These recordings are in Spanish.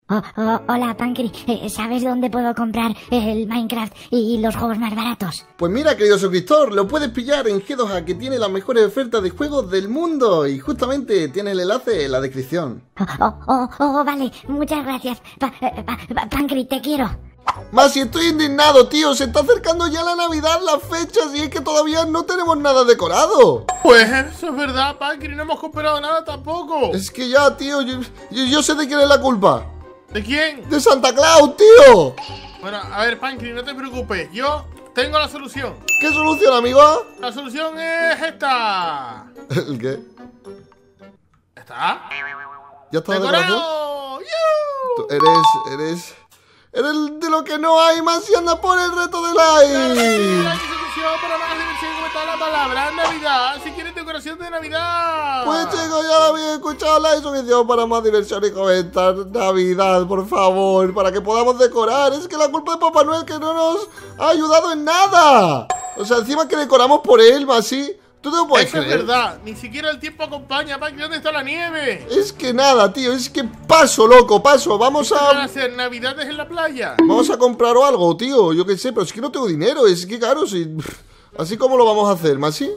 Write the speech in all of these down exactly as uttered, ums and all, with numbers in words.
Oh, oh, hola, Pancri. Eh, ¿Sabes dónde puedo comprar el Minecraft y los juegos más baratos? Pues mira, querido suscriptor, lo puedes pillar en G dos A, que tiene las mejores ofertas de juegos del mundo. Y justamente tiene el enlace en la descripción. Oh, oh, oh, oh vale. Muchas gracias. Pa, pa, pa, Pancri, te quiero. Masi, estoy indignado, tío. Se está acercando ya la Navidad, las fechas, y es que todavía no tenemos nada decorado. Pues eso es verdad, Pancri. No hemos comprado nada tampoco. Es que ya, tío, yo, yo, yo sé de quién es la culpa. ¿De quién? ¡De Santa Claus, tío! Bueno, a ver, Pancri, no te preocupes. Yo tengo la solución. ¿Qué solución, amigo? La solución es esta. ¿El qué? ¿Está? ¿Ya está la decoración? ¡Decorado! ¡Yu! Tú eres, eres... Eres de lo que no hay más y anda por el reto de like. La solución para más diversión, como está la palabra Navidad. Si quieres decoración de Navidad. Pues chicos, ya lo había escuchado, la solución para más diversión y comentar Navidad, por favor, para que podamos decorar. Es que la culpa de Papá Noel que no nos ha ayudado en nada. O sea, encima que decoramos por él, más así. ¿Tú te lo puedes Eso creer? es verdad, ni siquiera el tiempo acompaña, Pancri. ¿Dónde está la nieve? Es que nada, tío, es que paso, loco, paso. Vamos ¿Qué van a a... hacer navidades en la playa? Vamos a comprar algo, tío, yo qué sé, pero es que no tengo dinero, es que claro, si... Así como lo vamos a hacer, ¿Masi?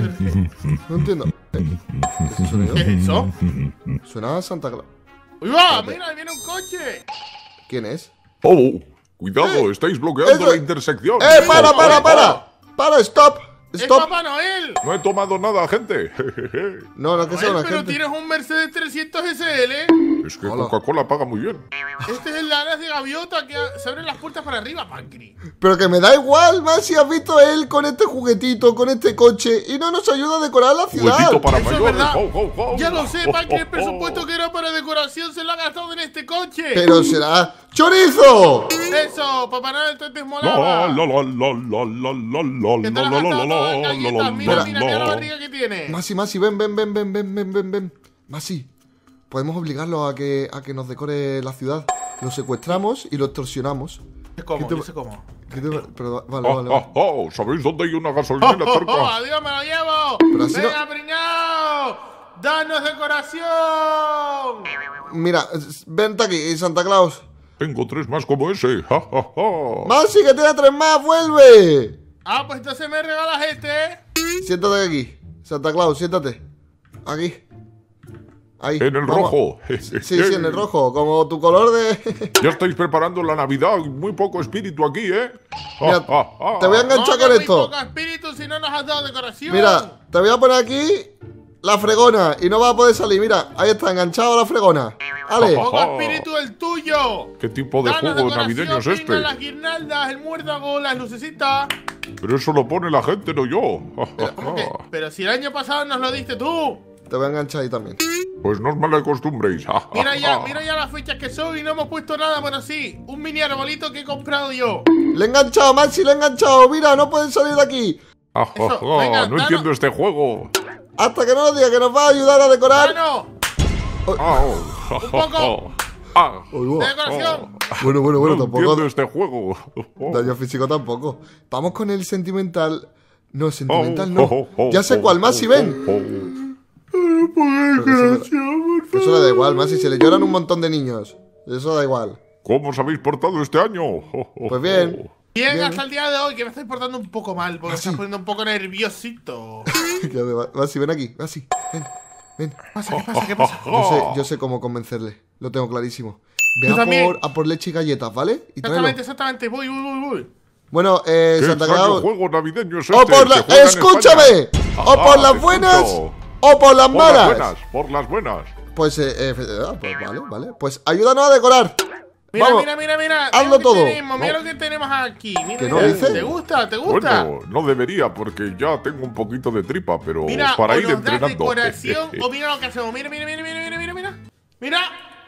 No entiendo. ¿Qué es sonido? ¿Qué es eso? Suena a Santa Claus. ¡Uy, va! ¡Mira, ahí viene un coche! ¿Quién es? Oh, cuidado, Eh, estáis bloqueando eso- la intersección. ¡Eh, para, no, para, no. para! ¡Para, stop! ¡Es ¡Stop! Papá Noel! No he tomado nada, gente. No, no, que sea Noel, una pero gente. tienes un Mercedes trescientos S L. Es que Hola. Coca-Cola paga muy bien. Este es el alas de gaviota que se abren las puertas para arriba, Pancri. Pero que me da igual, Masi, has visto él con este juguetito, con este coche, y no nos ayuda a decorar la ciudad. Juguetito para Eso es mayores. verdad. Ho, ho, ho. Ya lo sé, Ho, Pancri. El ho, ho. presupuesto que era para decoración se lo ha gastado en este coche. Pero será... ¡Chorizo! Eso, Papá Noel te La, desmolaba. la, la, la, la, la, la, la, Que te la, lo has la, gastado la, todo en la, galletas. la, Mira, la, mira, mira la la. barriga que tiene. Masi, Masi, ven, ven, ven, ven, ven, ven, ven, ven. Masi, podemos obligarlo a que, a que nos decore la ciudad. Lo secuestramos y lo extorsionamos. Sé cómo, ¿Qué te- yo sé cómo. ¿Qué te- Pero, vale, Oh, vale, oh, vale. oh, ¿sabéis dónde hay una ¡Oh, gasolinera oh, oh! cerca? ¡Adiós, me lo llevo! Pero así no- ¡Venga, pringao! ¡Danos decoración! Mira, s- vente aquí, Santa Claus. Tengo tres más como ese. Ja, ja, ja. Masi, que tiene tres más, vuelve. Ah, pues entonces me regalas este. Siéntate aquí, Santa Claus, siéntate. Aquí. Ahí. En el Vamos. rojo. Sí, sí, en el rojo, como tu color de... Ya estáis preparando la Navidad. Muy poco espíritu aquí, ¿eh? Ja, Mira, ja, ja. te voy a enganchar No, con que muy esto. poco espíritu si no nos has dado decoración. Mira, te voy a poner aquí la fregona y no vas a poder salir. Mira, ahí está, enganchado a la fregona. Vale. Poco espíritu el tuyo. ¿Qué tipo de Danos juego decoración, navideño es venga, este? las guirnaldas, el muérdago, las lucecitas. Pero eso lo pone la gente, no yo. Ja, ja, ¿Cómo que? ja. Pero si el año pasado nos lo diste tú. Te voy a enganchar ahí también. Pues no os malacostumbréis. Ja, ja, Mira ya, ja. mira ya las fechas que son y no hemos puesto nada. Bueno, sí, un mini arbolito que he comprado yo. Le he enganchado, Maxi, le he enganchado. Mira, no pueden salir de aquí. Ja, ja, Eso, ja. venga, No danos. entiendo este juego. Hasta que no nos diga que nos va a ayudar a decorar. ¡Mano! Ah, oh, ja, ja, poco. ja. Ah, Uy, buah. ¡Decoración! Bueno, bueno, bueno, no tampoco. entiendo este juego. Daño físico tampoco. Vamos con el sentimental. No, sentimental Oh, no. oh, oh, Ya sé oh, cuál, Maxi, oh, ven. oh, oh. Pero eso, eso le da igual, Maxi. Se le lloran un montón de niños. Eso da igual. ¿Cómo os habéis portado este año? Oh, oh, Pues bien. oh. Bien, Bien. hasta el día de hoy, que me estáis portando un poco mal, porque me Ah, estás sí. poniendo un poco nerviosito. Ya me va- Maxi, ven aquí. Maxi, ven. Ven. ¿Qué pasa? ¿Qué pasa? ¿Qué pasa? Yo sé, yo sé cómo convencerle. Lo tengo clarísimo. Ve Yo a también. por, a por leche y galletas, ¿vale? Y tráelo. Exactamente, exactamente. Voy, voy, voy, voy. Bueno, eh, ¿Qué Santa extraño Claus. juego navideño es este? O por la... que juega en ¡Escúchame! España? O por Ah, las te buenas escucho. o por las Por malas. las buenas, por las buenas. Pues, eh, eh, ah, pues vale, vale. Pues ayúdanos a decorar. Mira, Vamos. mira, mira, mira. Hazlo Mira lo que todo. Tenemos, mira No. lo que tenemos aquí. Mira, ¿Qué no mira. dice? ¿Te gusta? ¿Te gusta? Bueno, no debería porque ya tengo un poquito de tripa, pero Mira, para o ir nos das entrenando. decoración o mira lo que hacemos. Mira, mira, mira, mira, mira, mira, mira. Mira.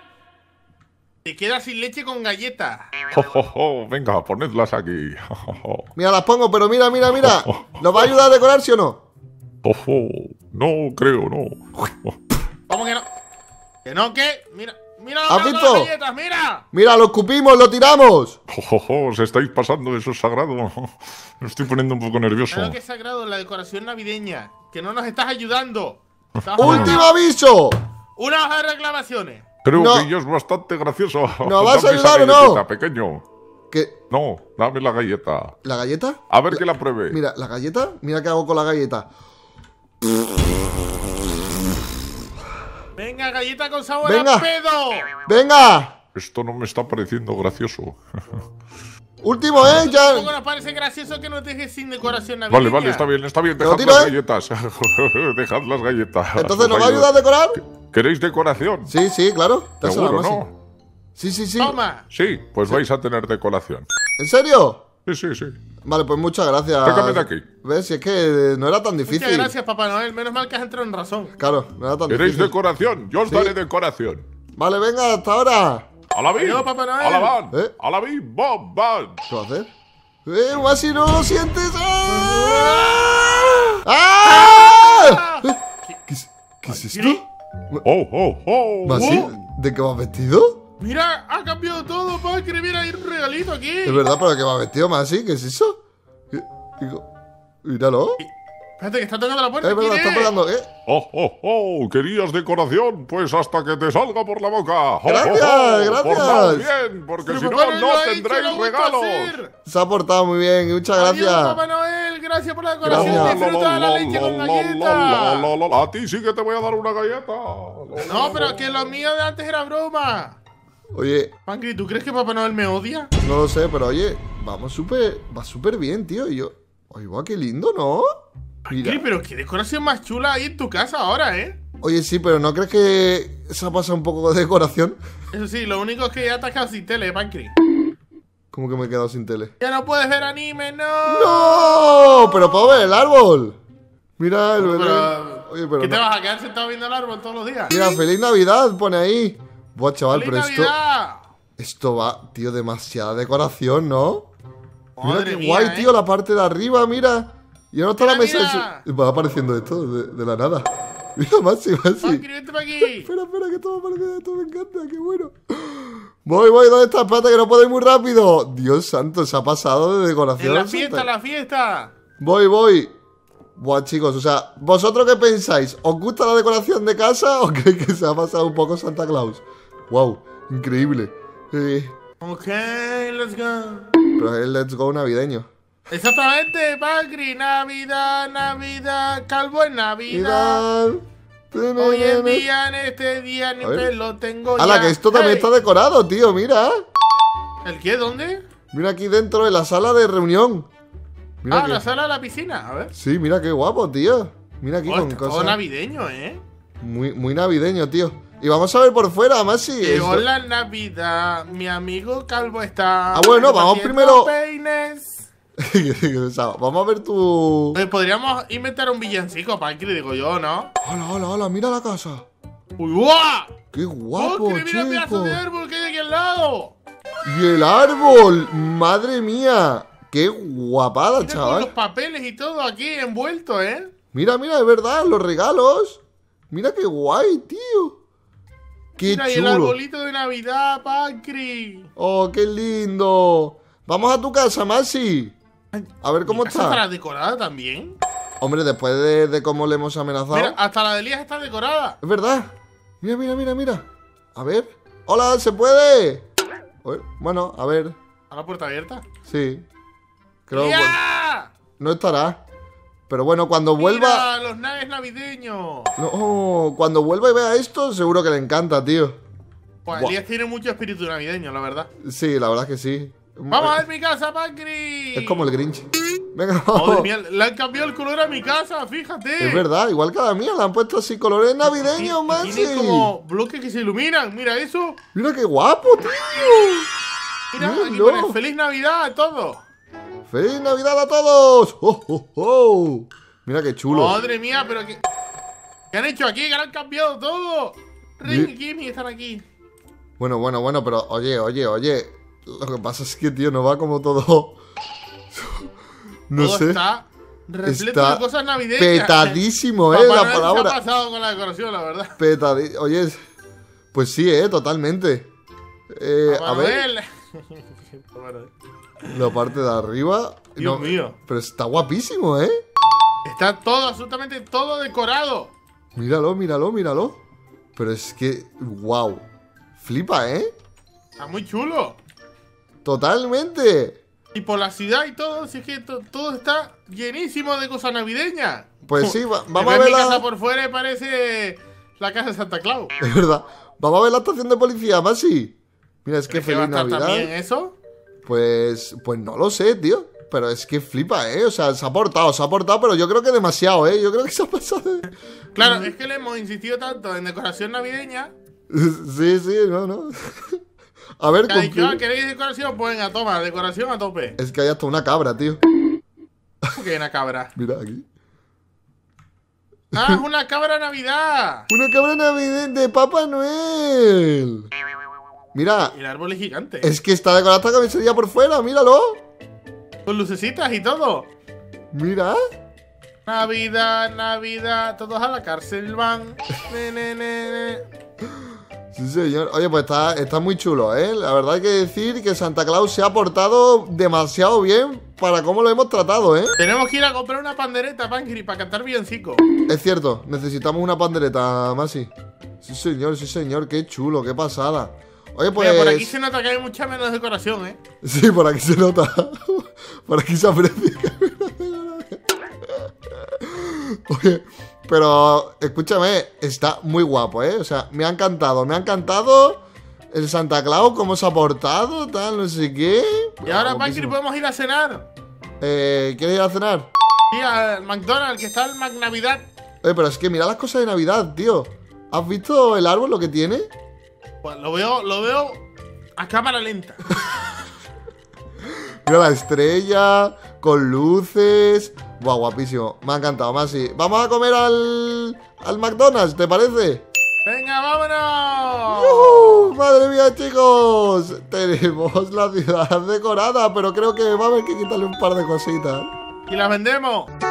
Te quedas sin leche con galletas. Jo, jo, jo, venga, ponedlas aquí. Jo, jo, jo. Mira, las pongo, pero mira, mira, mira. ¿Nos va a ayudar a decorar, sí o no? Jo, jo. No creo, no. ¿Cómo que no? ¿Que no qué? Mira, mira lo ¿Has que hago visto? con las galletas, mira. Mira, lo escupimos, lo tiramos. Jo, jo, jo, os estáis pasando, eso es sagrado. Me estoy poniendo un poco nervioso. Claro que es sagrado la decoración navideña. Que no nos estás ayudando. Estás ¡Último aviso! Una hoja de reclamaciones. Creo No. que ya es bastante gracioso. ¿No vas a Dame esa ayudar o no? galletita, pequeño. ¿Qué? No, dame la galleta. ¿La galleta? A ver que la pruebe. Mira, ¿la galleta? Mira qué hago con la galleta. Venga, galleta con sabor Venga. a pedo. ¡Venga! Esto no me está pareciendo gracioso. Último, ¿eh? Ya... Tampoco nos parece gracioso que nos dejes sin decoración navideña. Vale, vale, está bien, está bien. Te lo Dejad tiro, las ¿eh? galletas. Dejad las galletas. Entonces, ¿nos Os va a ayudar a decorar? ¿Queréis decoración? Sí, sí, claro. Dásela, Seguro, Masi. ¿no? Sí, sí, sí. Toma. Sí, pues vais a tener decoración. ¿En serio? Sí, sí, sí. Vale, pues muchas gracias. Sácame de aquí. ¿Ves? Si es que no era tan difícil. Muchas gracias, Papá Noel. Menos mal que has entrado en razón. Claro, no era tan ¿Queréis difícil. decoración? Yo os Sí. daré decoración. Vale, venga, hasta ahora. ¡Alabí! Adiós, Papá Noel. ¡Alabán! ¿Eh? ¡Alabí! ¡Bob! ¡Ban! ¿Qué va a hacer? ¡Eh, Masi, no lo sientes! ¡Ah! ¡Ah! ¿Eh? ¿Qué, es, qué es esto? ¡Oh, oh, oh! ¿Masi? Oh. ¿De qué va vestido? Mira, ha cambiado todo, Pancri. Mira, hay un regalito aquí. Es verdad, pero ¿de qué va vestido, Masi? ¿Qué es eso? ¿Qué- qué- Míralo. Espérate, que está tocando la puerta. Es verdad, ¿Quién está es? pegando, ¿eh? ¡Oh, oh, oh! ¿Querías decoración? Pues hasta que te salga por la boca. ¡Oh, Gracias, oh, oh! gracias. Portaos bien, porque Pero si no, Papá Noel no lo ha hecho, tendréis lo ha vuelto a regalos. hacer. Se ha portado muy bien, muchas Adiós, gracias. Papá Noel. Gracias por la decoración. Gracias. Disfruta de la leche con La, galleta. la, la, la. A ti sí que te voy a dar una galleta. No, pero que lo mío de antes era broma. Oye, Pancri, ¿tú crees que Papá Noel me odia? no lo sé, pero oye, vamos súper, va súper bien, tío. Y yo, oye, va, qué lindo, ¿no? Mira. Pancri, pero qué decoración más chula hay en tu casa ahora, ¿eh? Oye, sí, pero ¿no crees que se ha pasado un poco de decoración? Eso sí, lo único es que ya te has quedado sin tele, Pancri. Como que me he quedado sin tele. Ya no puedes ver anime, no. ¡No! Pero puedo ver el árbol. Mira el bebé. Pero, Oye, pero ¿qué te no. vas a quedar sentado viendo el árbol todos los días? Mira, feliz Navidad, pone ahí. Buah, chaval, ¡Feliz pero esto, Navidad! esto va, tío, demasiada decoración, ¿no? Mira Madre qué mía, guay, ¿eh? tío, la parte de arriba, mira. Y ahora está la Mira, mesa. mira. de su- Va apareciendo esto de, de la nada. Mira, Maxi, Maxi. Pancri, vente para aquí. Espera, espera, que esto va apareciendo, esto me encanta, qué bueno. Voy, voy, ¿dónde está? Espérate que no puedo ir muy rápido. Dios santo, se ha pasado de decoración. En la Santa. fiesta, la fiesta. Voy, voy. Buah, chicos, o sea, ¿vosotros qué pensáis? ¿Os gusta la decoración de casa o creéis que se ha pasado un poco Santa Claus? Wow, increíble. Eh, Ok, let's go. pero es el Let's Go navideño. Exactamente, Pancri. Navidad, Navidad. Calvo en Navidad. Mirad. Hoy en día, en este día, ni A ver. pelo tengo ¡Hala, ya. que esto también Hey. está decorado, tío! Mira. ¿El qué? ¿Dónde? Mira aquí dentro de la sala de reunión. Mira Ah, que- la sala de la piscina. A ver. Sí, mira qué guapo, tío. Mira aquí Oh, con está todo cosas. navideño, ¿eh? Muy, muy navideño, tío. Y vamos a ver por fuera, más si. Llegó esto- la Navidad, mi amigo Calvo está. Ah, bueno, vamos haciendo primero- peines. O sea, vamos a ver tu. Eh, podríamos inventar un villancico, Pancri, digo yo, ¿no? ¡Hala, hala, hala! ¡Mira la casa! ¡Uy, guau! ¡Qué guapo, Pancri, mira el pedazo chico! de árbol que hay aquí al lado. ¡Y el árbol! ¡Madre mía! ¡Qué guapada, Mira con los chaval! papeles y todo aquí envuelto, ¿eh? Mira, mira, es verdad, los regalos. Mira qué guay, tío. ¡Qué Mira, y el chulo! arbolito de Navidad, Pancri. ¡Oh, qué lindo! Vamos a tu casa, Maxi. A ver cómo ¿Mi casa estará está. decorada también? Hombre, después de, de cómo le hemos amenazado. Mira, hasta la de Elías está decorada. Es verdad. Mira, mira, mira, mira. A ver. ¡Hola! ¿Se puede? A ver, bueno, a ver. ¿A la puerta abierta? Sí. Creo que ¡Ya! no estará. Pero bueno, cuando vuelva. Mira, los naves navideños. No, cuando vuelva y vea esto, seguro que le encanta, tío. Pues Buah. Elías tiene mucho espíritu navideño, la verdad. Sí, la verdad es que sí. ¡Vamos a ver mi casa, Pancri! Es como el Grinch. Venga, Madre vamos. mía, le han cambiado el color a mi casa, fíjate. Es verdad, igual que a la mía, le han puesto así colores navideños, Y- y Maxi. tiene como bloques que se iluminan, mira eso. Mira qué guapo, tío. Mira, aquí Míralo. pone Feliz Navidad a todos. ¡Feliz Navidad a todos! ¡Oh, oh, oh! Mira qué chulo. Madre mía, pero que... ¿Qué han hecho aquí? Que lo han cambiado todo. Ring y Kimmy están aquí. Bueno, bueno, bueno, pero oye, oye, oye. Lo que pasa es que, tío, no va como todo. No todo sé. está repleto Está de cosas navideñas. petadísimo, eh, Papá la Noel se palabra. ha pasado con la decoración, la verdad. Petadísimo. Oye, pues sí, eh, totalmente. Eh, Papá a ver, Noel. Papá Noel. la parte de arriba. Dios mío. Pero está guapísimo, eh. Está todo, absolutamente todo decorado. Míralo, míralo, míralo. Pero es que, wow. Flipa, ¿eh? Está muy chulo. Totalmente. Y por la ciudad y todo, si es que to- todo está llenísimo de cosas navideñas. Pues sí, va- Me vamos a ves ver mi casa la... por fuera y parece la casa de Santa Claus. Es verdad. Vamos a ver la estación de policía, Masi. Mira, es que ¿Crees que va a feliz estar Navidad. también eso? Pues, pues no lo sé, tío. Pero es que flipa, ¿eh? O sea, se ha portado, se ha portado, pero yo creo que demasiado, ¿eh? Yo creo que se ha pasado. de- Claro, es que le hemos insistido tanto en decoración navideña. Sí, sí, no, no. A ver, Que ha dicho, concluye. ah, ¿queréis decoración? Pues venga, toma, decoración a tope. Es que hay hasta una cabra, tío. ¿Cómo que hay una cabra? Mira aquí. ¡Ah, es una cabra Navidad! Una cabra navideña de Papá Noel. Mira, Y el árbol es gigante. es que está decorada esta camisería por fuera, míralo. Con lucecitas y todo. Mira. Navidad, Navidad, todos a la cárcel van. Ne, ne, ne, ne. Sí, señor. Oye, pues está, está muy chulo, ¿eh? La verdad hay que decir que Santa Claus se ha portado demasiado bien para cómo lo hemos tratado, ¿eh? Tenemos que ir a comprar una pandereta, Pankri, para cantar villancico. Es cierto, necesitamos una pandereta, Masi. Sí, señor, sí, señor. Qué chulo, qué pasada. Oye, pues... Mira, por aquí se nota que hay mucha menos decoración, ¿eh? Sí, por aquí se nota. Por aquí se aprecia. Oye, pero escúchame, está muy guapo, ¿eh? O sea, me ha encantado, me ha encantado el Santa Claus, cómo se ha portado, tal, no sé qué. Y ahora, Guapísimo. Pankri, podemos ir a cenar. Eh, ¿quieres ir a cenar? Sí, al McDonald's, que está el Mac Navidad. Oye, pero es que mira las cosas de Navidad, tío. ¿Has visto el árbol, lo que tiene? Pues lo veo, lo veo a cámara lenta. Mira la estrella, con luces. Buah, guapísimo. Me ha encantado, Masi. Vamos a comer al, al McDonald's, ¿te parece? ¡Venga, vámonos! ¡Uh! ¡Madre mía, chicos! Tenemos la ciudad decorada, pero creo que va a haber que quitarle un par de cositas. Y las vendemos.